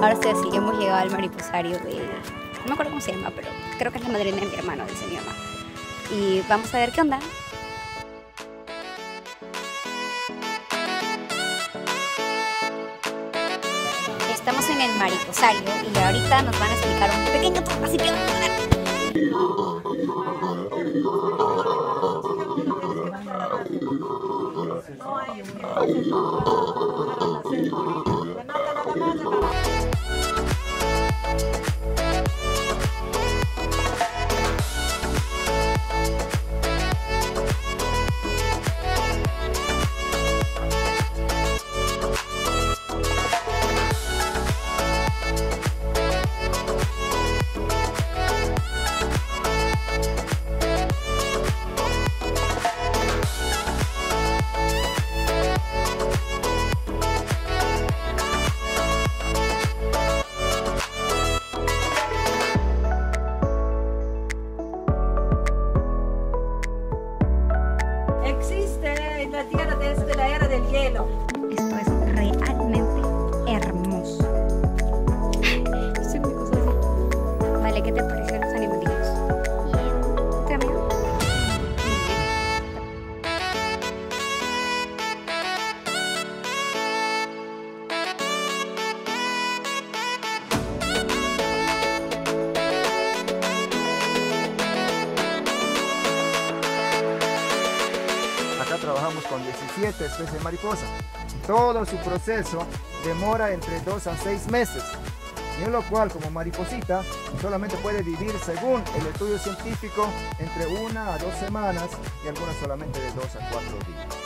Ahora sí, así, hemos llegado al mariposario de... No me acuerdo cómo se llama, pero creo que es la madrina de mi hermano, dice mi mamá. Y vamos a ver qué onda. Estamos en el mariposario y ahorita nos van a explicar un pequeño truco, así que vamos a ver. Existe en la Tierra desde la era del hielo. Esto es realmente hermoso. Soy muy cosa así. Vale, ¿qué te parecen los animalitos? Bien. ¿Te da miedo? Acá trabajamos con 17 especies de mariposa. Todo su proceso demora entre 2 a 6 meses. Y en lo cual, como mariposita, solamente puede vivir, según el estudio científico, entre 1 a 2 semanas y algunas solamente de 2 a 4 días.